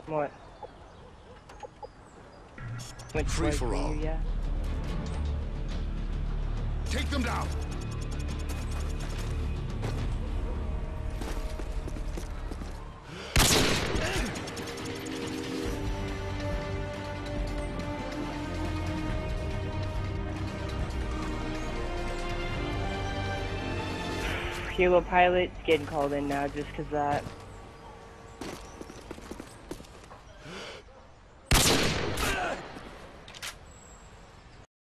What? Which Free for all. you, yeah? Take them down. Helo pilot's getting called in now just 'cause that.